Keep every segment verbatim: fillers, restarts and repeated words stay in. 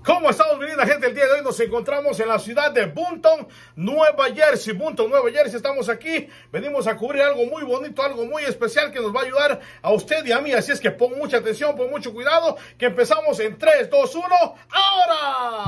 ¿Cómo estamos, mi linda gente? El día de hoy nos encontramos en la ciudad de Boonton, Nueva Jersey. Boonton, Nueva Jersey, estamos aquí. Venimos a cubrir algo muy bonito, algo muy especial que nos va a ayudar a usted y a mí. Así es que pon mucha atención, pon mucho cuidado, que empezamos en tres, dos, uno, ¡ahora!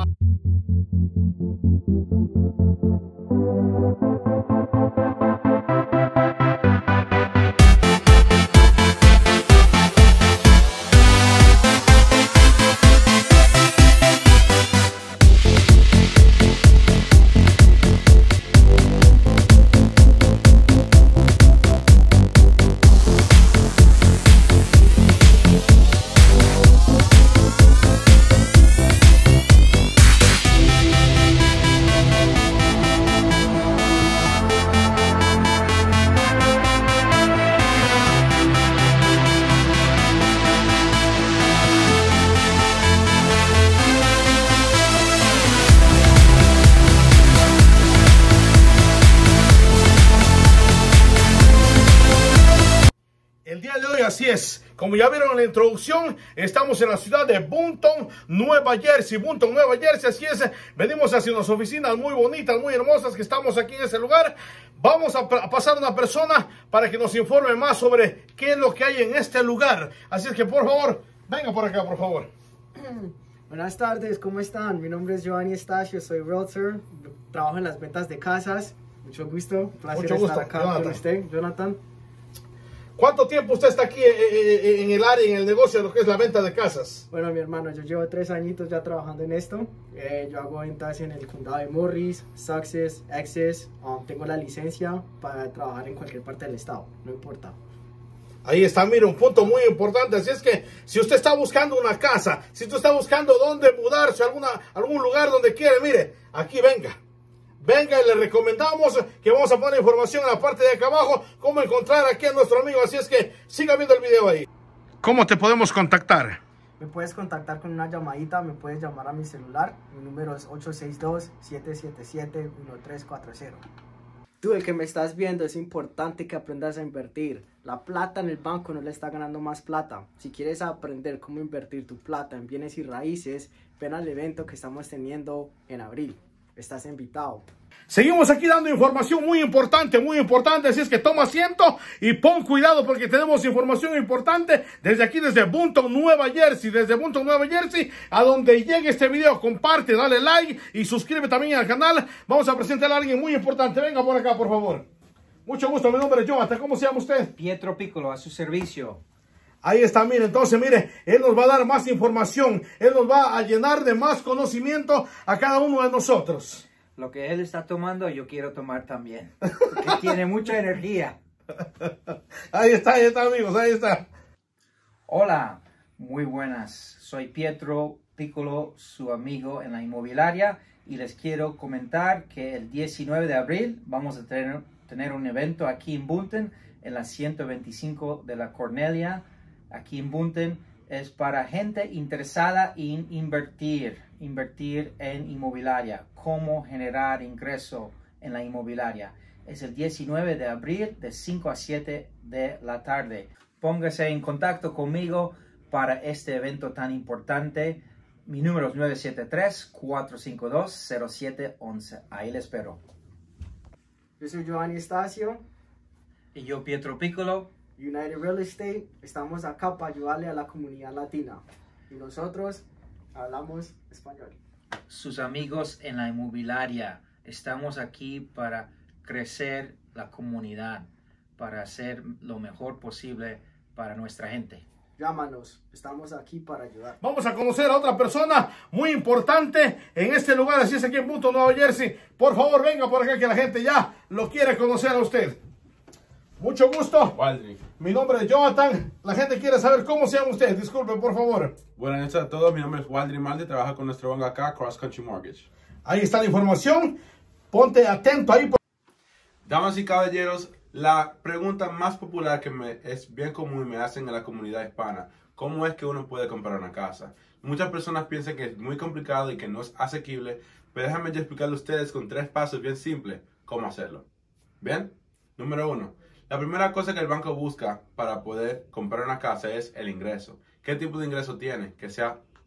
El día de hoy, así es, como ya vieron en la introducción, estamos en la ciudad de Boonton, Nueva Jersey. Boonton, Nueva Jersey, así es, venimos hacia unas oficinas muy bonitas, muy hermosas que estamos aquí en ese lugar. Vamos a, a pasar a una persona para que nos informe más sobre qué es lo que hay en este lugar. Así es que, por favor, venga por acá, por favor. Buenas tardes, ¿cómo están? Mi nombre es Giovanni Estacio, soy realtor, trabajo en las ventas de casas. Mucho gusto, un placer Mucho gusto, estar acá Jonathan. con usted, Jonathan. ¿Cuánto tiempo usted está aquí en el área, en el negocio de lo que es la venta de casas? Bueno, mi hermano, yo llevo tres añitos ya trabajando en esto. Eh, yo hago ventas en el condado de Morris, Sussex, Essex. Um, tengo la licencia para trabajar en cualquier parte del estado, no importa. Ahí está, mire, un punto muy importante. Así es que si usted está buscando una casa, si usted está buscando dónde mudarse, alguna, algún lugar donde quiere, mire, aquí venga. Venga y le recomendamos que vamos a poner información en la parte de acá abajo, cómo encontrar aquí a nuestro amigo. Así es que siga viendo el video ahí. ¿Cómo te podemos contactar? Me puedes contactar con una llamadita, me puedes llamar a mi celular. Mi número es ocho seis dos, siete siete siete, uno tres cuatro cero. Tú, el que me estás viendo, es importante que aprendas a invertir. La plata en el banco no le está ganando más plata. Si quieres aprender cómo invertir tu plata en bienes y raíces, ven al evento que estamos teniendo en abril. Estás invitado. Seguimos aquí dando información muy importante, muy importante, así es que toma asiento y pon cuidado porque tenemos información importante desde aquí, desde Boonton, Nueva Jersey, desde Boonton, Nueva Jersey, a donde llegue este video, comparte, dale like y suscríbete también al canal. Vamos a presentar a alguien muy importante, venga por acá por favor. Mucho gusto, mi nombre es Jonathan, ¿cómo se llama usted? Pietro Piccolo, a su servicio. Ahí está, mire, entonces, mire, él nos va a dar más información, él nos va a llenar de más conocimiento a cada uno de nosotros. Lo que él está tomando, yo quiero tomar también. Porque tiene mucha energía. Ahí está, ahí está, amigos, ahí está. Hola, muy buenas. Soy Pietro Piccolo, su amigo en la inmobiliaria. Y les quiero comentar que el diecinueve de abril vamos a tener, tener un evento aquí en Boonton, en la ciento veinticinco de la Cornelia. Aquí en Boonton es para gente interesada en invertir, invertir en inmobiliaria, cómo generar ingreso en la inmobiliaria. Es el diecinueve de abril de cinco a siete de la tarde. Póngase en contacto conmigo para este evento tan importante. Mi número es nueve siete tres, cuatro cinco dos, cero siete uno uno. Ahí le espero. Yo soy Giovanni Estacio, Y yo, Pietro Piccolo. United Real Estate. Estamos acá para ayudarle a la comunidad latina. Y nosotros hablamos español. Sus amigos en la inmobiliaria. Estamos aquí para crecer la comunidad, para hacer lo mejor posible para nuestra gente. Llámanos, estamos aquí para ayudar. Vamos a conocer a otra persona muy importante en este lugar, así es aquí en Boonton, Nueva Jersey. Por favor, venga por acá que la gente ya lo quiere conocer a usted. Mucho gusto. Waldry. Mi nombre es Jonathan. La gente quiere saber cómo se llama usted. Disculpe, por favor. Buenas noches a todos, mi nombre es Waldry Malde, trabajo con nuestro banco acá, Cross Country Mortgage. Ahí está la información. Ponte atento ahí. Damas y caballeros, la pregunta más popular que me, es bien común y me hacen en la comunidad hispana, ¿cómo es que uno puede comprar una casa? Muchas personas piensan que es muy complicado y que no es asequible, pero déjenme yo explicarle a ustedes con tres pasos bien simples cómo hacerlo. ¿Bien? Número uno. La primera cosa que el banco busca para poder comprar una casa es el ingreso. ¿Qué tipo de ingreso tiene? Que sea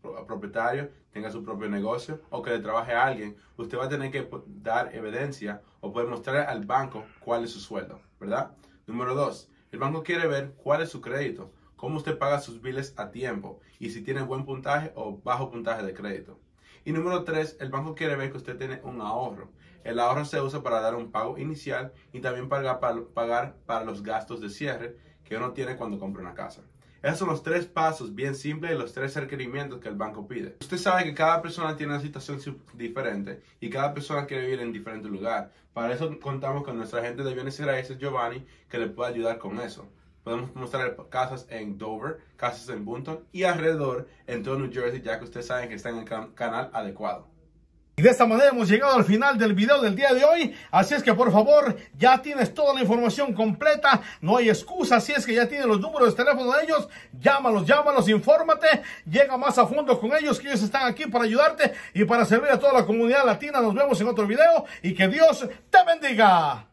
propietario, tenga su propio negocio o que le trabaje a alguien, usted va a tener que dar evidencia o poder mostrar al banco cuál es su sueldo, ¿verdad? Número dos, el banco quiere ver cuál es su crédito, cómo usted paga sus biles a tiempo y si tiene buen puntaje o bajo puntaje de crédito. Y número tres, el banco quiere ver que usted tiene un ahorro. El ahorro se usa para dar un pago inicial y también para pagar para los gastos de cierre que uno tiene cuando compra una casa. Esos son los tres pasos bien simples y los tres requerimientos que el banco pide. Usted sabe que cada persona tiene una situación diferente y cada persona quiere vivir en diferente lugar. Para eso contamos con nuestra agente de bienes y raíces, Giovanni, que le puede ayudar con eso. Podemos mostrar casas en Dover, casas en Boonton y alrededor en todo New Jersey, ya que ustedes saben que está en el can canal adecuado. Y de esta manera hemos llegado al final del video del día de hoy. Así es que por favor, ya tienes toda la información completa. No hay excusa. Así es que ya tienes los números de teléfono de ellos. Llámalos, llámalos, infórmate. Llega más a fondo con ellos, que ellos están aquí para ayudarte y para servir a toda la comunidad latina. Nos vemos en otro video y que Dios te bendiga.